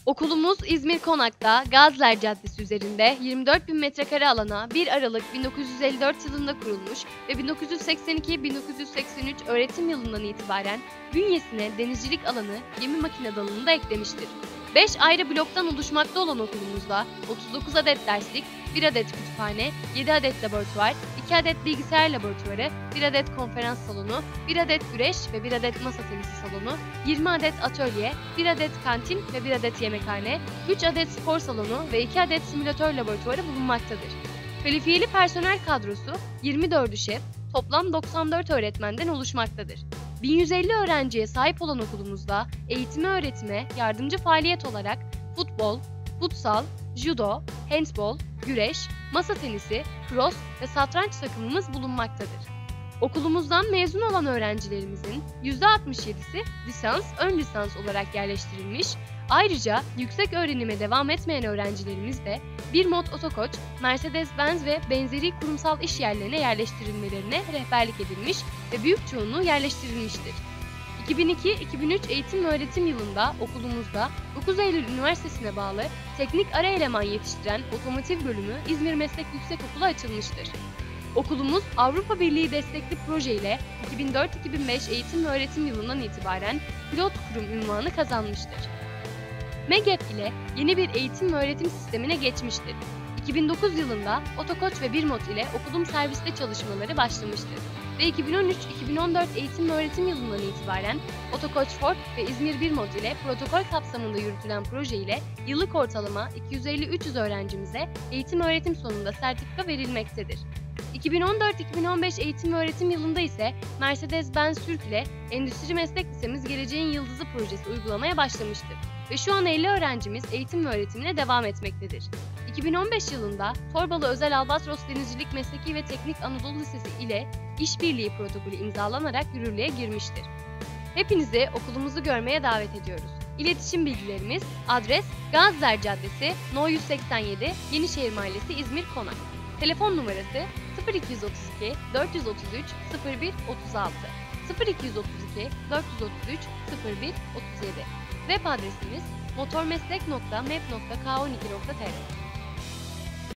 Okulumuz İzmir Konak'ta Gaziler Caddesi üzerinde 24.000 metrekare alana 1 Aralık 1954 yılında kurulmuş ve 1982-1983 öğretim yılından itibaren bünyesine denizcilik alanı, gemi makine dalını da eklemiştir. 5 ayrı bloktan oluşmakta olan okulumuzda 39 adet derslik, 1 adet kütüphane, 7 adet laboratuvar, 2 adet bilgisayar laboratuvarı, 1 adet konferans salonu, 1 adet güreş ve 1 adet masa tenisi salonu, 20 adet atölye, 1 adet kantin ve 1 adet yemekhane, 3 adet spor salonu ve 2 adet simülatör laboratuvarı bulunmaktadır. Kalifiyeli personel kadrosu 24'ü şef, toplam 94 öğretmenden oluşmaktadır. 1150 öğrenciye sahip olan okulumuzda eğitime öğretime yardımcı faaliyet olarak futbol, futsal, judo, handbol, güreş, masa tenisi, cross ve satranç takımımız bulunmaktadır. Okulumuzdan mezun olan öğrencilerimizin %67'si lisans, ön lisans olarak yerleştirilmiş, ayrıca yüksek öğrenime devam etmeyen öğrencilerimiz de bir mod otokoç, Mercedes-Benz ve benzeri kurumsal iş yerlerine yerleştirilmelerine rehberlik edilmiş ve büyük çoğunluğu yerleştirilmiştir. 2002-2003 eğitim ve öğretim yılında okulumuzda 9 Eylül Üniversitesi'ne bağlı teknik ara eleman yetiştiren otomotiv bölümü İzmir Meslek Yüksekokulu açılmıştır. Okulumuz Avrupa Birliği destekli proje ile 2004-2005 eğitim ve öğretim yılından itibaren pilot kurum unvanı kazanmıştır. MEGEP ile yeni bir eğitim ve öğretim sistemine geçmiştir. 2009 yılında Otokoç ve Birmot ile okulum serviste çalışmaları başlamıştır ve 2013-2014 eğitim ve öğretim yılından itibaren Otokoç Ford ve İzmir Birmot ile protokol kapsamında yürütülen proje ile yıllık ortalama 250-300 öğrencimize eğitim öğretim sonunda sertifika verilmektedir. 2014-2015 eğitim ve öğretim yılında ise Mercedes-Benz Türk ile Endüstri Meslek Lisemiz Geleceğin Yıldızı projesi uygulamaya başlamıştır ve şu an 50 öğrencimiz eğitim ve öğretimine devam etmektedir. 2015 yılında Torbalı Özel Albatros Denizcilik Mesleki ve Teknik Anadolu Lisesi ile işbirliği protokolü imzalanarak yürürlüğe girmiştir. Hepinizi okulumuzu görmeye davet ediyoruz. İletişim bilgilerimiz: adres Gaziler Caddesi, No 187, Yenişehir Mahallesi, İzmir Konak. Telefon numarası 0232 433 01 36, 0232 433 01 37. Web adresimiz motormeslek.mep.k12.tr.